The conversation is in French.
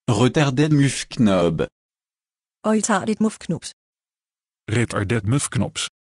Retarded mufknob. Og I tager dit muffknups. Retardet muffknops.